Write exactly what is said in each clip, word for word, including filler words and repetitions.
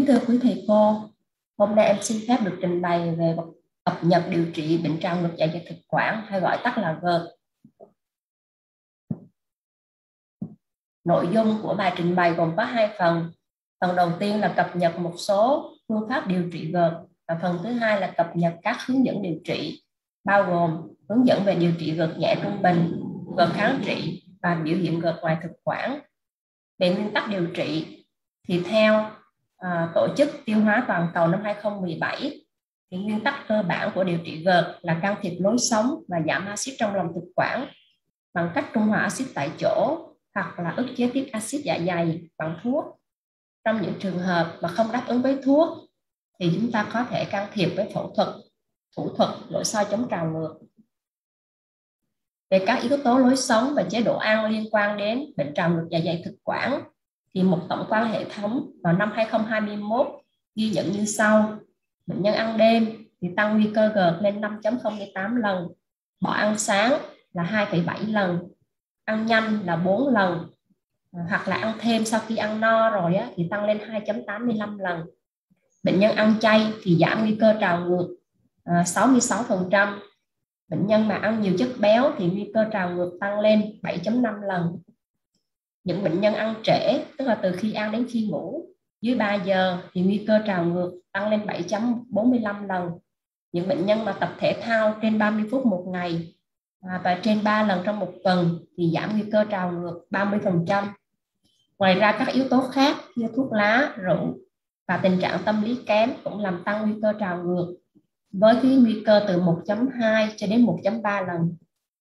Kính thưa quý thầy cô, hôm nay em xin phép được trình bày về cập nhật điều trị bệnh trào ngược dạ dày thực quản hay gọi tắt là GERD. Nội dung của bài trình bày gồm có hai phần. Phần đầu tiên là cập nhật một số phương pháp điều trị GERD và phần thứ hai là cập nhật các hướng dẫn điều trị, bao gồm hướng dẫn về điều trị GERD nhẹ trung bình, GERD kháng trị và biểu hiện GERD ngoài thực quản. Về nguyên tắc điều trị thì theo à, Tổ chức Tiêu hóa Toàn cầu năm hai không một bảy, thì nguyên tắc cơ bản của điều trị GERD là can thiệp lối sống và giảm axit trong lòng thực quản bằng cách trung hòa axit tại chỗ hoặc là ức chế tiết axit dạ dày bằng thuốc. Trong những trường hợp mà không đáp ứng với thuốc thì chúng ta có thể can thiệp với phẫu thuật, thủ thuật nội soi chống trào ngược. Về các yếu tố lối sống và chế độ ăn liên quan đến bệnh trào ngược dạ dày thực quản thì một tổng quan hệ thống vào năm hai không hai mốt ghi nhận như sau. Bệnh nhân ăn đêm thì tăng nguy cơ GERD lên năm phẩy không tám lần, bỏ ăn sáng là hai phẩy bảy lần, ăn nhanh là bốn lần, hoặc là ăn thêm sau khi ăn no rồi á, thì tăng lên hai phẩy tám mươi lăm lần. Bệnh nhân ăn chay thì giảm nguy cơ trào ngược à, sáu mươi sáu phần trăm. Bệnh nhân mà ăn nhiều chất béo thì nguy cơ trào ngược tăng lên bảy phẩy năm lần. Những bệnh nhân ăn trễ, tức là từ khi ăn đến khi ngủ dưới ba giờ thì nguy cơ trào ngược tăng lên bảy phẩy bốn mươi lăm lần. Những bệnh nhân mà tập thể thao trên ba mươi phút một ngày và trên ba lần trong một tuần thì giảm nguy cơ trào ngược ba mươi phần trăm. Ngoài ra các yếu tố khác như thuốc lá, rượu và tình trạng tâm lý kém cũng làm tăng nguy cơ trào ngược với cái nguy cơ từ một phẩy hai cho đến một phẩy ba lần.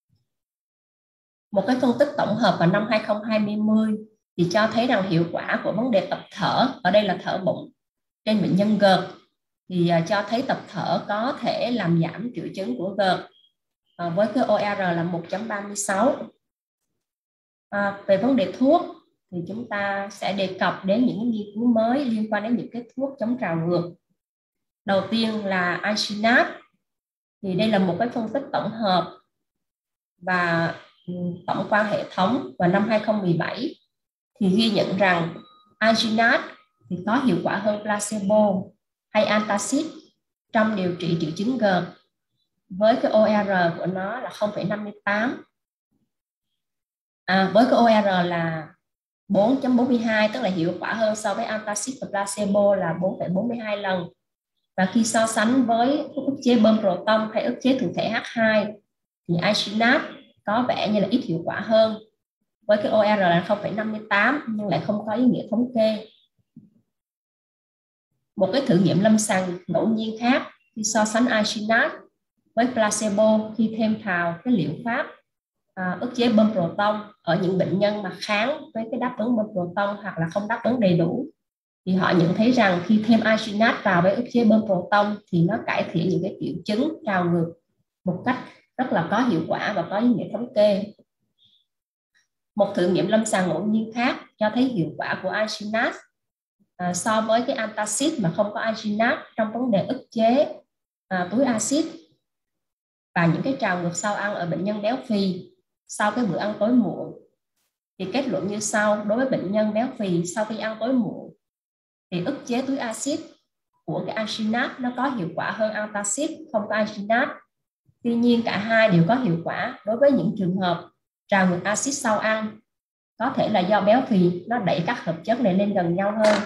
Một cái phân tích tổng hợp vào năm hai không hai không thì cho thấy rằng hiệu quả của vấn đề tập thở, ở đây là thở bụng, trên bệnh nhân GERD thì cho thấy tập thở có thể làm giảm triệu chứng của GERD à, với cái O R là một phẩy ba mươi sáu. À, về vấn đề thuốc thì chúng ta sẽ đề cập đến những nghiên cứu mới liên quan đến những cái thuốc chống trào ngược. Đầu tiên là Isinat, thì đây là một cái phân tích tổng hợp và tổng quan hệ thống vào năm hai không một bảy thì ghi nhận rằng Isinat thì có hiệu quả hơn placebo hay antacid trong điều trị triệu chứng GERD với cái O R của nó là không phẩy năm mươi tám. À, với cái O R là bốn phẩy bốn mươi hai, tức là hiệu quả hơn so với antacid và placebo là bốn phẩy bốn mươi hai lần. Và khi so sánh với thuốc ức chế bơm proton hay ức chế thụ thể H hai thì Isinat có vẻ như là ít hiệu quả hơn với cái O R là không phẩy năm mươi tám nhưng lại không có ý nghĩa thống kê. Một cái thử nghiệm lâm sàng ngẫu nhiên khác khi so sánh Isinat với placebo khi thêm vào cái liệu pháp à, ức chế bơm proton ở những bệnh nhân mà kháng với cái đáp ứng bơm proton hoặc là không đáp ứng đầy đủ, thì họ nhận thấy rằng khi thêm Isinat vào với ức chế bơm proton thì nó cải thiện những cái triệu chứng trào ngược một cách rất là có hiệu quả và có ý nghĩa thống kê. Một thử nghiệm lâm sàng ngẫu nhiên khác cho thấy hiệu quả của Isinat à, so với cái antacid mà không có Isinat trong vấn đề ức chế à, túi axit và những cái trào ngược sau ăn ở bệnh nhân béo phì sau cái bữa ăn tối muộn. Thì kết luận như sau: đối với bệnh nhân béo phì sau khi ăn tối muộn thì ức chế túi axit của cái Isinat nó có hiệu quả hơn antacid không có Isinat. Tuy nhiên cả hai đều có hiệu quả đối với những trường hợp trào ngược axit sau ăn, có thể là do béo phì nó đẩy các hợp chất này lên gần nhau hơn.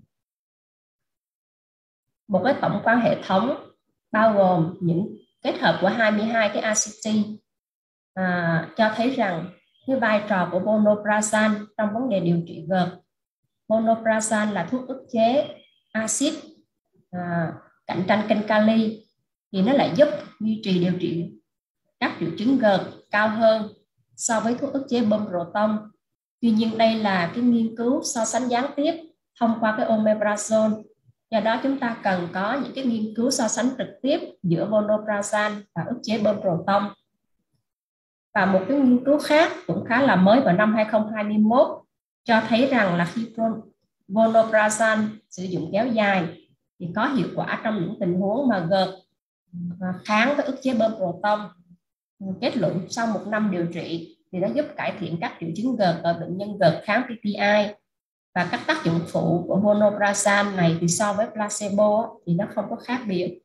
Một cái tổng quan hệ thống bao gồm những kết hợp của hai mươi hai cái A C T à, cho thấy rằng cái vai trò của vonoprazan trong vấn đề điều trị GERD. Vonoprazan là thuốc ức chế axit à, cạnh tranh kênh kali, thì nó lại giúp duy trì điều trị các triệu chứng GERD cao hơn so với thuốc ức chế bơm proton. Tuy nhiên đây là cái nghiên cứu so sánh gián tiếp thông qua cái omeprazole. Do đó chúng ta cần có những cái nghiên cứu so sánh trực tiếp giữa vonoprazan và ức chế bơm proton. Và một cái nghiên cứu khác cũng khá là mới vào năm hai không hai mốt cho thấy rằng là khi vonoprazan sử dụng kéo dài thì có hiệu quả trong những tình huống mà GERD kháng với ức chế bơm proton. Kết luận sau một năm điều trị thì nó giúp cải thiện các triệu chứng GERD ở bệnh nhân GERD kháng P P I Và các tác dụng phụ của vonoprazan này thì so với placebo thì nó không có khác biệt.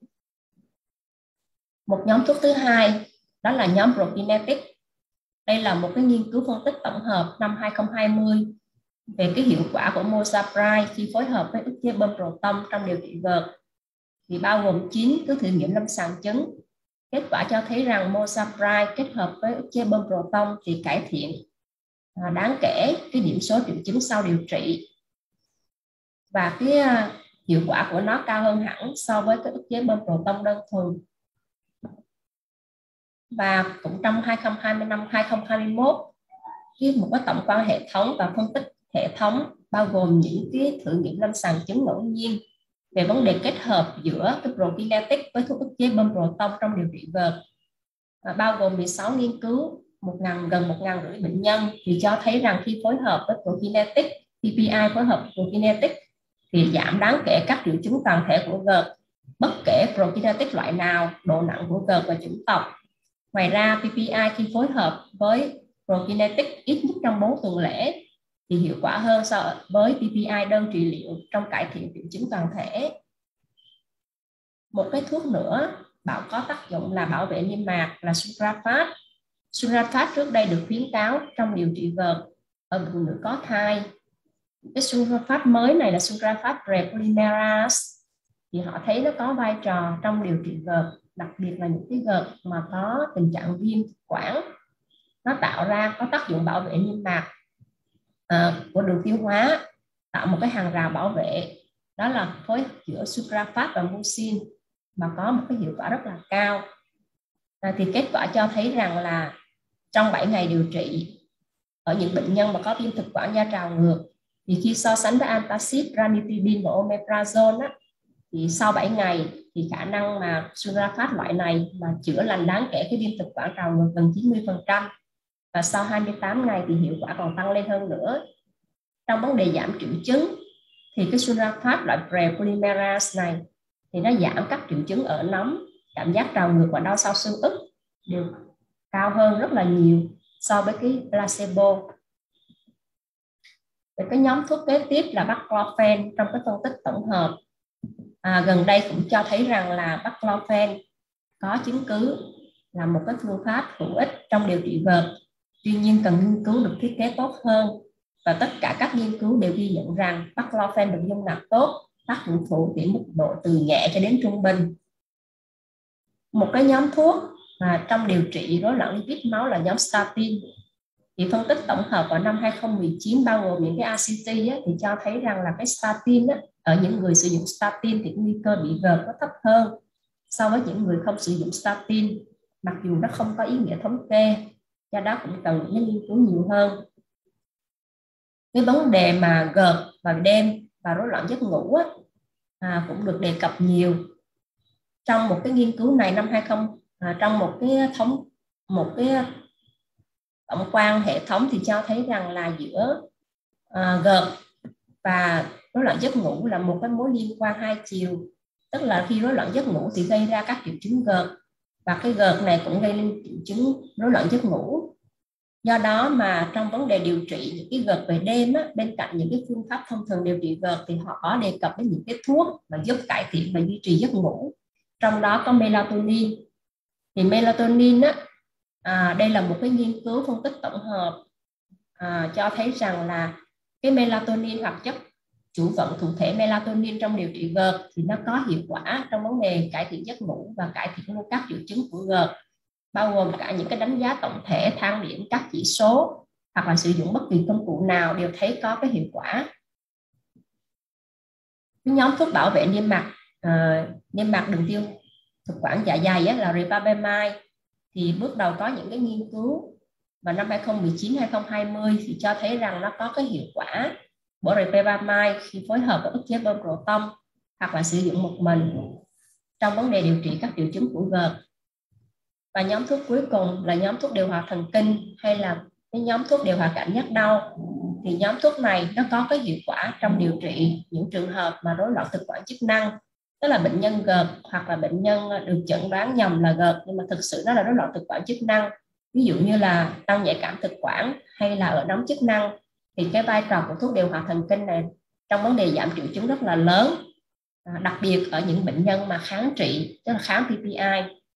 Một nhóm thuốc thứ hai đó là nhóm prokinetic. Đây là một cái nghiên cứu phân tích tổng hợp năm hai không hai không về cái hiệu quả của mozapride khi phối hợp với ức chế bơm proton trong điều trị GERD. Thì bao gồm chín cái thử nghiệm lâm sàng chứng. Kết quả cho thấy rằng mozapride kết hợp với ức chế bơm proton thì cải thiện đáng kể cái điểm số triệu chứng sau điều trị. Và cái hiệu quả của nó cao hơn hẳn so với cái ức chế bơm proton đơn thuần. Và cũng trong hai không hai năm đến hai không hai mốt, khi một cái tổng quan hệ thống và phân tích hệ thống bao gồm những cái thử nghiệm lâm sàng chứng ngẫu nhiên về vấn đề kết hợp giữa cái prokinetic với thuốc ức chế bơm proton trong điều trị GERD, bao gồm mười sáu nghiên cứu, một nghìn, gần một nghìn rưỡi bệnh nhân, thì cho thấy rằng khi phối hợp với prokinetic, pê pê i phối hợp prokinetic thì giảm đáng kể các triệu chứng toàn thể của GERD, bất kể prokinetic loại nào, độ nặng của GERD và chủng tộc. Ngoài ra, pê pê i khi phối hợp với prokinetic ít nhất trong bốn tuần lễ thì hiệu quả hơn so với pê pê i đơn trị liệu trong cải thiện triệu chứng toàn thể. Một cái thuốc nữa bảo có tác dụng là bảo vệ niêm mạc là sucralfate. Sucralfate trước đây được khuyến cáo trong điều trị GERD ở phụ nữ có thai. Cái sucralfate mới này là sucralfate prepolymerase, thì họ thấy nó có vai trò trong điều trị GERD, đặc biệt là những cái GERD mà có tình trạng viêm quản. Nó tạo ra có tác dụng bảo vệ niêm mạc uh, của đường tiêu hóa, tạo một cái hàng rào bảo vệ, đó là phối hợp giữa sucralfate và mucin, mà có một cái hiệu quả rất là cao. À, thì kết quả cho thấy rằng là trong bảy ngày điều trị ở những bệnh nhân mà có viêm thực quản da trào ngược, thì khi so sánh với antacid, ranitidine và omeprazole á, thì sau bảy ngày thì khả năng mà sucralfate loại này mà chữa lành đáng kể cái viêm thực quản trào ngược gần chín mươi phần trăm, và sau hai mươi tám ngày thì hiệu quả còn tăng lên hơn nữa. Trong vấn đề giảm triệu chứng thì cái sucralfate loại prepolymerase này thì nó giảm các triệu chứng ở nóng, cảm giác trào ngược và đau sau xương ức đều cao hơn rất là nhiều so với cái placebo. Về cái nhóm thuốc kế tiếp là baclofen, trong cái phân tích tổng hợp à, gần đây cũng cho thấy rằng là baclofen có chứng cứ là một cái phương pháp hữu ích trong điều trị GERD. Tuy nhiên cần nghiên cứu được thiết kế tốt hơn, và tất cả các nghiên cứu đều ghi nhận rằng baclofen được dung nạp tốt, tác dụng phụ thì mức độ từ nhẹ cho đến trung bình. Một cái nhóm thuốc mà trong điều trị rối loạn lipid máu là nhóm statin. Thì phân tích tổng hợp vào năm hai không một chín bao gồm những cái a xê tê á, thì cho thấy rằng là cái statin á, ở những người sử dụng statin thì nguy cơ bị GERD có thấp hơn so với những người không sử dụng statin, mặc dù nó không có ý nghĩa thống kê, do đó cũng cần những nghiên cứu nhiều hơn. Cái vấn đề mà GERD vào đêm và rối loạn giấc ngủ á, à, cũng được đề cập nhiều. Trong một cái nghiên cứu này năm hai không à, trong một cái thống một cái tổng quan hệ thống thì cho thấy rằng là giữa uh, GERD và rối loạn giấc ngủ là một cái mối liên quan hai chiều. Tức là khi rối loạn giấc ngủ thì gây ra các triệu chứng GERD, và cái GERD này cũng gây nên triệu chứng rối loạn giấc ngủ. Do đó mà trong vấn đề điều trị những cái GERD về đêm á, bên cạnh những cái phương pháp thông thường điều trị GERD thì họ có đề cập đến những cái thuốc mà giúp cải thiện và duy trì giấc ngủ. Trong đó có melatonin. Thì melatonin á, à, đây là một cái nghiên cứu phân tích tổng hợp à, cho thấy rằng là cái melatonin hoặc chất chủ vận thụ thể melatonin trong điều trị GERD thì nó có hiệu quả trong vấn đề cải thiện giấc ngủ và cải thiện luôn các triệu chứng của GERD, bao gồm cả những cái đánh giá tổng thể, thang điểm các chỉ số, hoặc là sử dụng bất kỳ công cụ nào đều thấy có cái hiệu quả. Cái nhóm thuốc bảo vệ niêm mạc à, niêm mạc đường tiêu thực quản dạ dày á, là ribavemide. Thì bước đầu có những cái nghiên cứu vào năm hai không một chín đến hai không hai không thì cho thấy rằng nó có cái hiệu quả của ribavemide khi phối hợp với ức chế bơm proton hoặc là sử dụng một mình trong vấn đề điều trị các triệu chứng của GERD. Và nhóm thuốc cuối cùng là nhóm thuốc điều hòa thần kinh, hay là cái nhóm thuốc điều hòa cảm giác đau. Thì nhóm thuốc này nó có cái hiệu quả trong điều trị những trường hợp mà rối loạn thực quản chức năng, tức là bệnh nhân GERD hoặc là bệnh nhân được chẩn đoán nhầm là GERD nhưng mà thực sự nó là rối loạn thực quản chức năng, ví dụ như là tăng nhạy cảm thực quản hay là ở nóng chức năng, thì cái vai trò của thuốc điều hòa thần kinh này trong vấn đề giảm triệu chứng rất là lớn, à, đặc biệt ở những bệnh nhân mà kháng trị, tức là kháng pê pê i.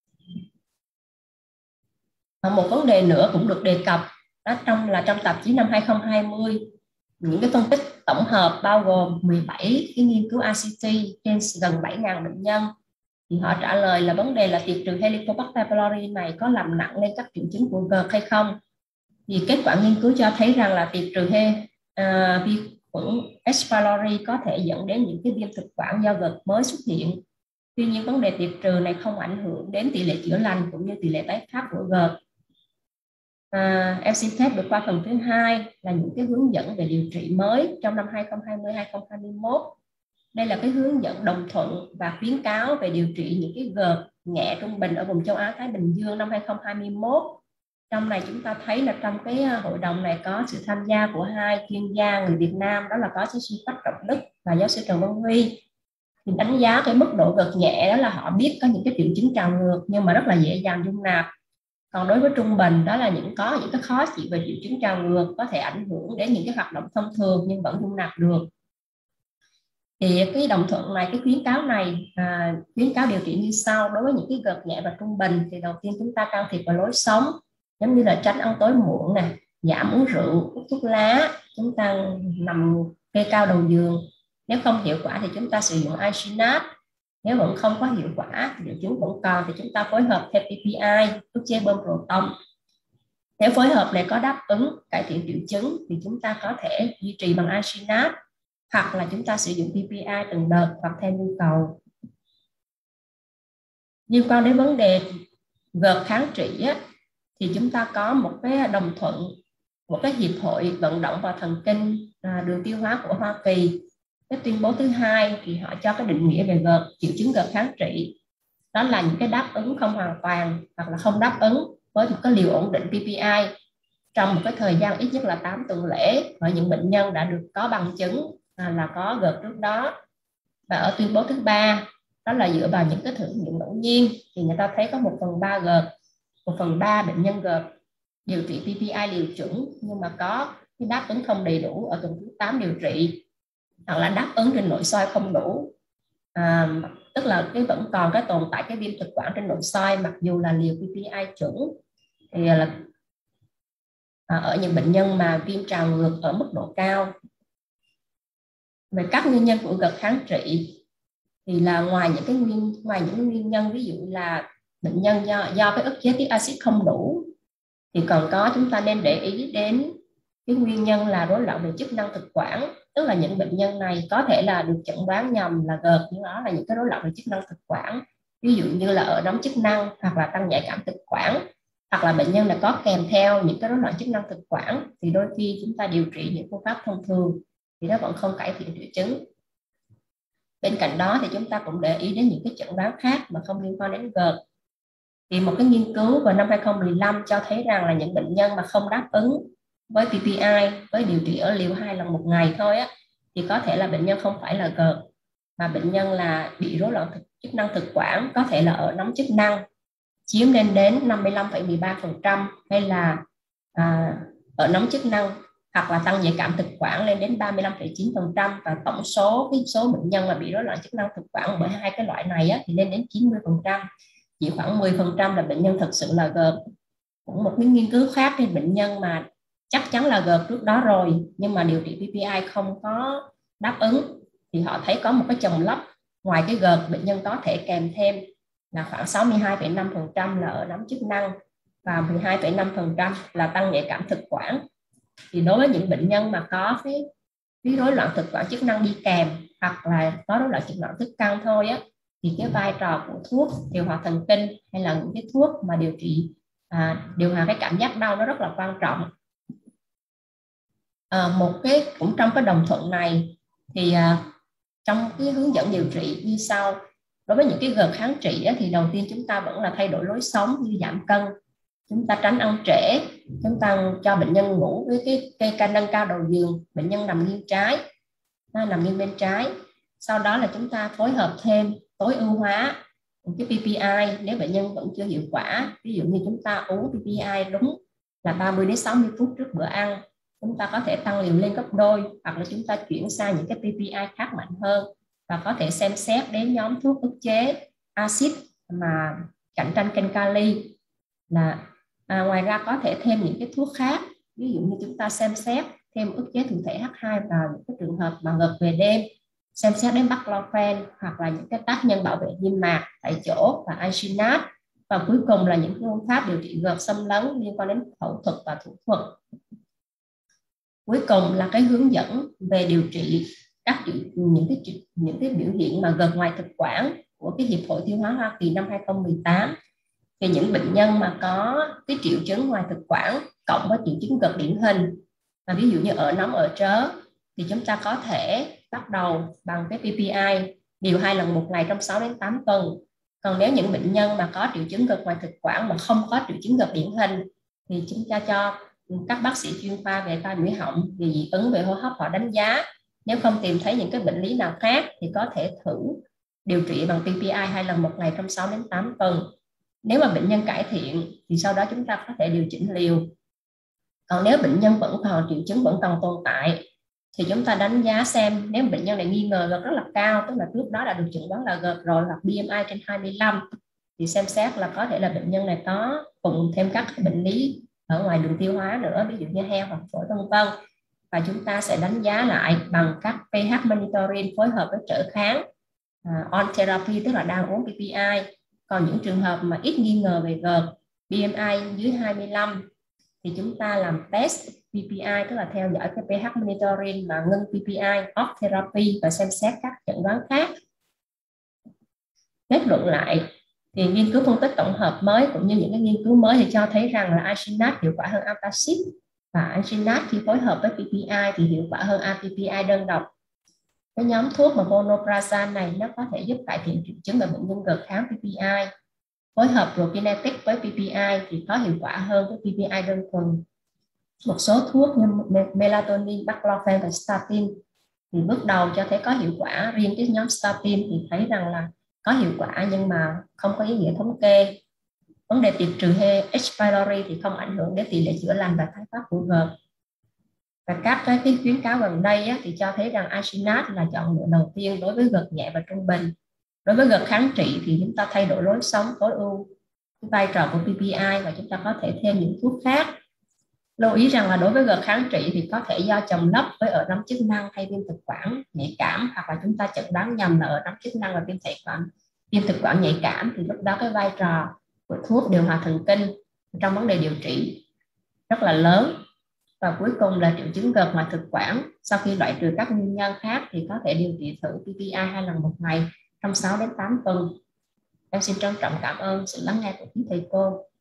À, một vấn đề nữa cũng được đề cập đó trong là trong tạp chí năm hai không hai không, những cái phân tích tổng hợp bao gồm mười bảy cái nghiên cứu rờ xê tê trên gần bảy nghìn bệnh nhân, thì họ trả lời là vấn đề là tiệt trừ Helicobacter pylori này có làm nặng lên các triệu chứng của GERD hay không. Thì kết quả nghiên cứu cho thấy rằng là tiệt trừ uh, vi khuẩn H. pylori có thể dẫn đến những cái viêm thực quản do GERD mới xuất hiện. Tuy nhiên vấn đề tiệt trừ này không ảnh hưởng đến tỷ lệ chữa lành cũng như tỷ lệ tái phát của GERD. À, em xin phép được qua phần thứ hai là những cái hướng dẫn về điều trị mới trong năm hai không hai không hai không hai mốt. Đây là cái hướng dẫn đồng thuận và khuyến cáo về điều trị những cái GERD nhẹ trung bình ở vùng châu Á Thái Bình Dương năm hai không hai mốt. Trong này chúng ta thấy là trong cái hội đồng này có sự tham gia của hai chuyên gia người Việt Nam, đó là có giáo sư Quách Trọng Đức và giáo sư Trần Văn Huy. Thì đánh giá cái mức độ GERD nhẹ đó là họ biết có những cái triệu chứng trào ngược nhưng mà rất là dễ dàng dung nạp. Còn đối với trung bình đó là những có những cái khó chịu về triệu chứng trào ngược có thể ảnh hưởng đến những cái hoạt động thông thường nhưng vẫn dung nạp được. Thì cái đồng thuận này, cái khuyến cáo này à, khuyến cáo điều trị như sau. Đối với những cái GERD nhẹ và trung bình thì đầu tiên chúng ta can thiệp vào lối sống, giống như là tránh ăn tối muộn nè, giảm uống rượu, hút thuốc lá, chúng ta nằm kê cao đầu giường. Nếu không hiệu quả thì chúng ta sử dụng Isinat. Nếu vẫn không có hiệu quả, triệu chứng vẫn còn thì chúng ta phối hợp thêm pê pê i, thuốc chế bơm proton. Nếu phối hợp này có đáp ứng cải thiện triệu chứng thì chúng ta có thể duy trì bằng Isinat hoặc là chúng ta sử dụng pê pê i từng đợt hoặc theo nhu cầu. Liên quan đến vấn đề GERD kháng trị á, thì chúng ta có một cái đồng thuận, một cái hiệp hội vận động và thần kinh à, đường tiêu hóa của Hoa Kỳ. Cái tuyên bố thứ hai thì họ cho cái định nghĩa về GERD, triệu chứng GERD kháng trị. Đó là những cái đáp ứng không hoàn toàn hoặc là không đáp ứng với một cái liều ổn định pê pê i trong một cái thời gian ít nhất là tám tuần lễ ở những bệnh nhân đã được có bằng chứng à, là có GERD trước đó. Và ở tuyên bố thứ ba, đó là dựa vào những cái thử nghiệm ngẫu nhiên thì người ta thấy có một phần ba GERD, một phần ba bệnh nhân GERD điều trị pê pê i liều chuẩn nhưng mà có cái đáp ứng không đầy đủ ở tuần thứ tám điều trị, hoặc là đáp ứng trên nội soi không đủ, à, tức là cái vẫn còn cái tồn tại cái viêm thực quản trên nội soi mặc dù là liều pê pê i chuẩn. Thì là à, ở những bệnh nhân mà viêm trào ngược ở mức độ cao. Về các nguyên nhân của GERD kháng trị thì là ngoài những cái nguyên ngoài những nguyên nhân ví dụ là bệnh nhân do do cái ức chế tiết axit không đủ thì còn có chúng ta nên để ý đến cái nguyên nhân là rối loạn về chức năng thực quản, tức là những bệnh nhân này có thể là được chẩn đoán nhầm là GERD nhưng đó là những cái rối loạn về chức năng thực quản, ví dụ như là ở nóng chức năng hoặc là tăng nhạy cảm thực quản, hoặc là bệnh nhân là có kèm theo những cái rối loạn chức năng thực quản thì đôi khi chúng ta điều trị những phương pháp thông thường thì nó vẫn không cải thiện triệu chứng. Bên cạnh đó thì chúng ta cũng để ý đến những cái chẩn đoán khác mà không liên quan đến GERD. Thì một cái nghiên cứu vào năm hai không một lăm cho thấy rằng là những bệnh nhân mà không đáp ứng với pê pê i với điều trị ở liều hai lần một ngày thôi á thì có thể là bệnh nhân không phải là GERD mà bệnh nhân là bị rối loạn chức năng thực quản, có thể là ở nóng chức năng chiếm lên đến năm mươi lăm phẩy mười ba phần trăm hay là à, ở nóng chức năng hoặc là tăng nhạy cảm thực quản lên đến ba mươi lăm phẩy chín phần trăm, và tổng số cái số bệnh nhân mà bị rối loạn chức năng thực quản bởi hai cái loại này á, thì lên đến chín mươi phần trăm. Chỉ khoảng mười phần trăm là bệnh nhân thực sự là GERD. Cũng một cái nghiên cứu khác thì bệnh nhân mà chắc chắn là GERD trước đó rồi nhưng mà điều trị pê pê i không có đáp ứng thì họ thấy có một cái chồng lấp. Ngoài cái GERD, bệnh nhân có thể kèm thêm là khoảng sáu mươi hai phẩy năm phần trăm là ở nóng chức năng và mười hai phẩy năm phần trăm là tăng nhạy cảm thực quản. Thì đối với những bệnh nhân mà có cái, cái rối loạn thực quản chức năng đi kèm hoặc là có rối loạn chức năng thức căn thôi á thì cái vai trò của thuốc điều hòa thần kinh hay là những cái thuốc mà điều trị à, điều hòa cái cảm giác đau nó rất là quan trọng. À, một cái cũng trong cái đồng thuận này thì à, trong cái hướng dẫn điều trị như sau. Đối với những cái GERD kháng trị á, thì đầu tiên chúng ta vẫn là thay đổi lối sống như giảm cân, chúng ta tránh ăn trễ, chúng ta cho bệnh nhân ngủ với cái cây ca nâng cao đầu giường, bệnh nhân nằm nghiêng trái, nằm nghiêng bên trái. Sau đó là chúng ta phối hợp thêm tối ưu hóa cái pê pê i nếu bệnh nhân vẫn chưa hiệu quả, ví dụ như chúng ta uống pê pê i đúng là ba mươi đến sáu mươi phút trước bữa ăn, chúng ta có thể tăng liều lên gấp đôi, hoặc là chúng ta chuyển sang những cái pê pê i khác mạnh hơn, và có thể xem xét đến nhóm thuốc ức chế axit mà cạnh tranh kênh kali. Là à, ngoài ra có thể thêm những cái thuốc khác, ví dụ như chúng ta xem xét thêm ức chế thụ thể H hai vào những cái trường hợp mà ngợp về đêm, xem xét đến baclofen, hoặc là những cái tác nhân bảo vệ niêm mạc tại chỗ và ansinat, và cuối cùng là những phương pháp điều trị gợt xâm lấn liên quan đến phẫu thuật và thủ thuật. Cuối cùng là cái hướng dẫn về điều trị các những cái những cái biểu hiện mà gợt ngoài thực quản của cái Hiệp hội Tiêu hóa Hoa Kỳ năm hai không một tám. Thì những bệnh nhân mà có cái triệu chứng ngoài thực quản cộng với triệu chứng gợt điển hình, và ví dụ như ở nóng ở trớ, thì chúng ta có thể bắt đầu bằng cái pê pê i điều hai lần một ngày trong sáu đến tám tuần. Còn nếu những bệnh nhân mà có triệu chứng gợt ngoài thực quản mà không có triệu chứng gợt điển hình, thì chúng ta cho các bác sĩ chuyên khoa về tai mũi họng về dị ứng về hô hấp họ đánh giá. Nếu không tìm thấy những cái bệnh lý nào khác thì có thể thử điều trị bằng pê pê i hai lần một ngày trong sáu đến tám tuần. Nếu mà bệnh nhân cải thiện thì sau đó chúng ta có thể điều chỉnh liều. Còn nếu bệnh nhân vẫn còn triệu chứng vẫn còn tồn tại thì chúng ta đánh giá xem, nếu bệnh nhân này nghi ngờ gợt rất là cao, tức là trước đó đã được chẩn đoán là gợt rồi, hoặc bê em i trên hai mươi lăm, thì xem xét là có thể là bệnh nhân này có cùng thêm các bệnh lý ở ngoài đường tiêu hóa nữa, ví dụ như heo hoặc phổi vân vân, và chúng ta sẽ đánh giá lại bằng các pH monitoring phối hợp với trợ kháng uh, on therapy, tức là đang uống pê pê i. Còn những trường hợp mà ít nghi ngờ về gợt, bê em i dưới hai mươi lăm, thì chúng ta làm test pê pê i, tức là theo dõi cái pH monitoring mà ngưng pê pê i off therapy và xem xét các chẩn đoán khác. Kết luận lại thì nghiên cứu phân tích tổng hợp mới cũng như những cái nghiên cứu mới thì cho thấy rằng là arginat hiệu quả hơn antacid, và arginat khi phối hợp với pê pê i thì hiệu quả hơn a pê pê i đơn độc. Cái nhóm thuốc mà vonoprazan này nó có thể giúp cải thiện triệu chứng ở bệnh nhân gợt kháng pê pê i. Phối hợp prokinetic với pê pê i thì có hiệu quả hơn với pê pê i đơn thuần. Một số thuốc như melatonin, baclofen và statin thì bước đầu cho thấy có hiệu quả. Riêng cái nhóm statin thì thấy rằng là có hiệu quả nhưng mà không có ý nghĩa thống kê. Vấn đề tiệt trừ H. pylori thì không ảnh hưởng đến tỷ lệ chữa lành và tái phát của gợt. Và các cái, cái khuyến cáo gần đây á, thì cho thấy rằng arginat là chọn lựa đầu tiên đối với gợt nhẹ và trung bình. Đối với gợt kháng trị thì chúng ta thay đổi lối sống tối ưu cái vai trò của pê pê i, và chúng ta có thể thêm những thuốc khác. Lưu ý rằng là đối với gợt kháng trị thì có thể do chồng lấp với ở nấm chức năng hay viêm thực quản nhạy cảm, hoặc là chúng ta chẩn đoán nhầm là ở nấm chức năng và viêm thực quản viêm thực quản nhạy cảm, thì lúc đó cái vai trò của thuốc điều hòa thần kinh trong vấn đề điều trị rất là lớn. Và cuối cùng là triệu chứng gợt ngoài thực quản, sau khi loại trừ các nguyên nhân khác thì có thể điều trị thử pê pê i hai lần một ngày trong sáu đến tám tuần. Em xin trân trọng cảm ơn sự lắng nghe của quý thầy cô.